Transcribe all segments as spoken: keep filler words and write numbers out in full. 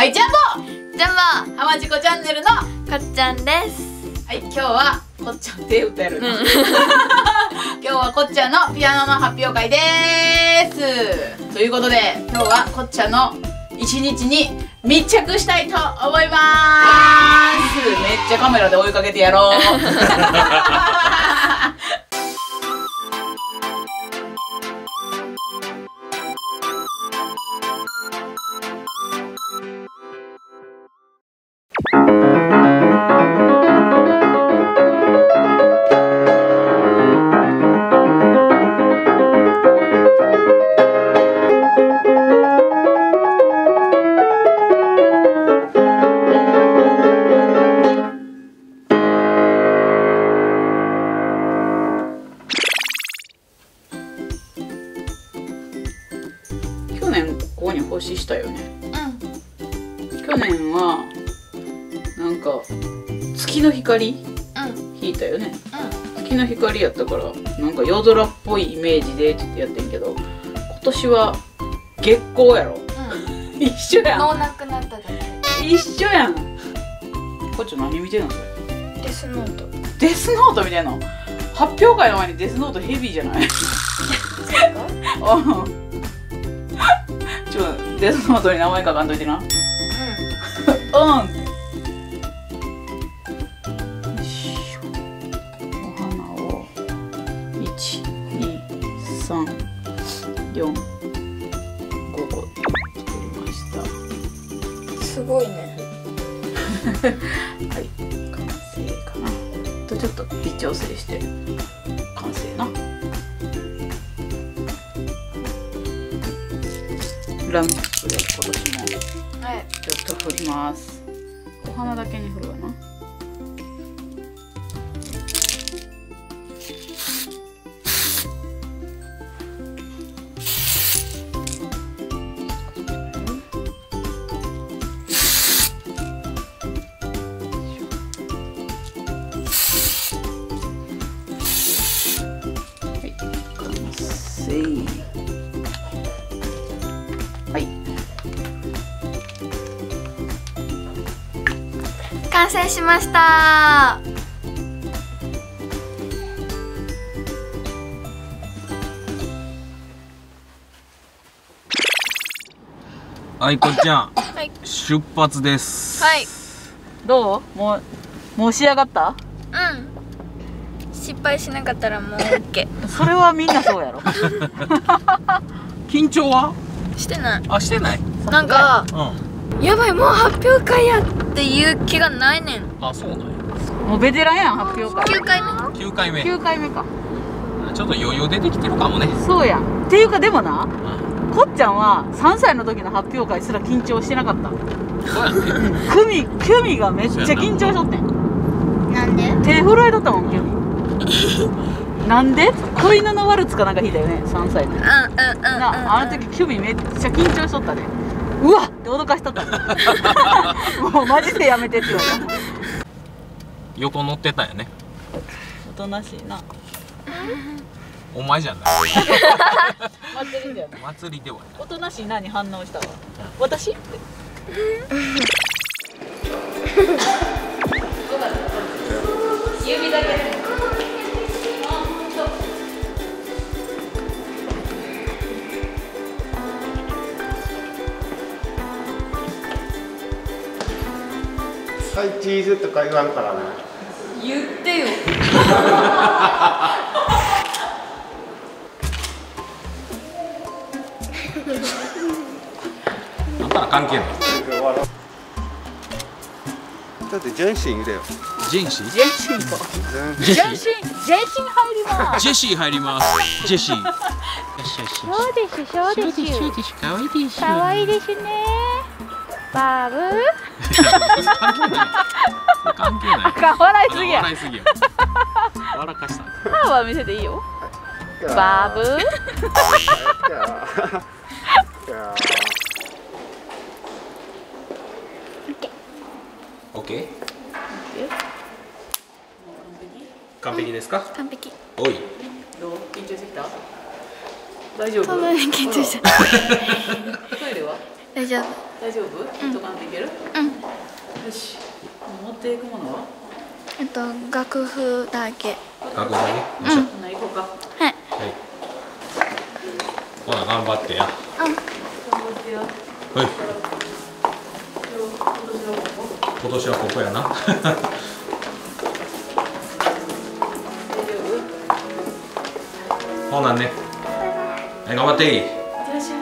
はい、ジャンボジャン浜地子チャンネルのボかっちゃんです。 はい、今日はこっちゃん手歌えるの、うん、今日はこっちゃんのピアノの発表会です。ということで今日はこっちゃんの一日に密着したいと思います。めっちゃカメラで追いかけてやろう。去年ここに星したよね。うん。去年はなんか月の光、うん、引いたよね。うん、月の光やったからなんか夜空っぽいイメージでってやってんけど、今年は月光やろ。うん、一緒やん。 もうなくなっただけ。 一緒やん。こっち何見てんのそれ？ デスノート。 デスノート見てんの？発表会の前にデスノートヘビーじゃない？うん。ちょっとデスノートに名前書かんといてな。うん。うん。よいしょ。お花をいち、に、さん、よん、ごこ作りました。 すごいね。 はい、完成かな。とちょっと微調整して完成な。ランプで今年もちょっと振ります。お花だけに振るわな。はい、完成。はい、 完成しました。 はい、こっちゃん、 はい、 出発です。 はい。 どう？もうもう仕上がった？ うん。失敗しなかったらもう オーケー。 それはみんなそうやろ。 緊張はしてない。 あ、してない。 なんか、 うん、 やばいもう発表会やっていう気がないねん。 あ、そうなんや。 もうベテランやん発表会。 きゅうかいめ。 きゅうかいめ。 きゅうかいめか。 ちょっと余裕出てきてるかもね。 そうやん。っていうかでもな、 うん、 こっちゃんはさんさいの時の発表会すら緊張してなかった。 そうやね。 クミクミがめっちゃ緊張しとってん。 なんで？ 手震えとったもんキュミ。なんで？子犬のワルツかなんか弾いたよね、さんさいの時。 うんうんうんうん。 なあの時キュミめっちゃ緊張しとったで。うわって脅かしとった。もうマジでやめてって言われた。 横乗ってたんやね。 おとなしいな。 お前じゃない。 祭りだよね。 祭りではない。 おとなしいなに反応したわ。私って。指だけで。 はい、チーズとか言わんからね。 言ってよ。 あんたら関係ない。 だってジェンシンいるよ。 ジェンシー？ ジェシーか。ジェシー、ジェシー入ります。 ジェシー入ります。ジェシー。よしよし。 そうですそうです。 そうです。可愛いです。 可愛いですね。バブ。 関係ない。関係ない。 あ、笑いすぎや。 笑いすぎや。笑かした。 歯は見せていいよ。バブ。 オッケー。完璧ですか？ 完璧。 おい。 どう？緊張してきた？大丈夫？ そんなに緊張した。 トイレは？ 大丈夫。 大丈夫？ヒント感でいける？ うん。 よし。持っていくものは？ えっと楽譜だけ。 楽譜だけ。 うん。 ほな行こうか。 はい。 はい。ほな頑張ってや。 うん。 頑張ってや。 はい。今年はここやな。 大丈夫？ ほなね。はい、頑張っていい。 いってらっしゃい。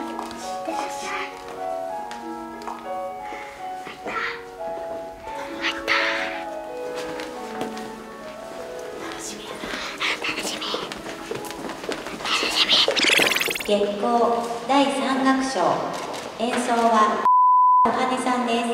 月光だいさん楽章、演奏はおはねさんです。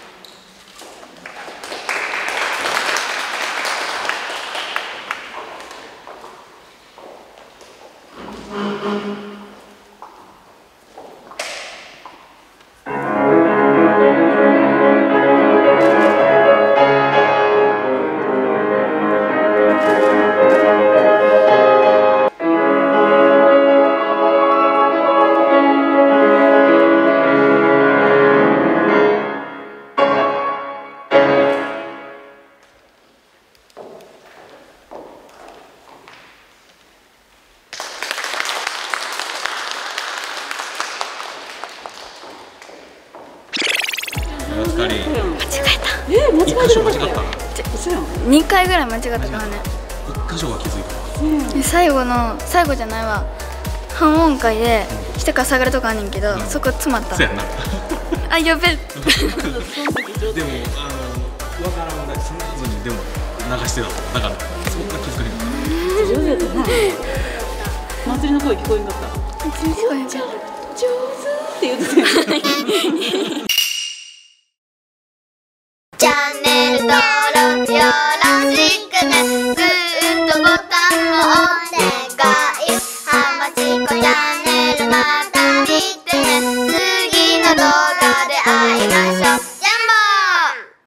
お疲れ。 間違えた。 えー、間違え一箇所間違った。 嘘やん。 にかいぐらい間違ったからね。 一箇所は気づいたわ。 で最後の最後じゃないわ。半音階で下から下がるとこあんねんけど、 うんそこ詰まったそう。やな。 あ、やべ。 でもあのわからんがスムーズにでも流してたもん。だからそんな気づかへんかっ上手やったな。祭りの声聞こえんかった。 全然聞こえんじゃん。 上手って言ってたよね。 チャンネル登録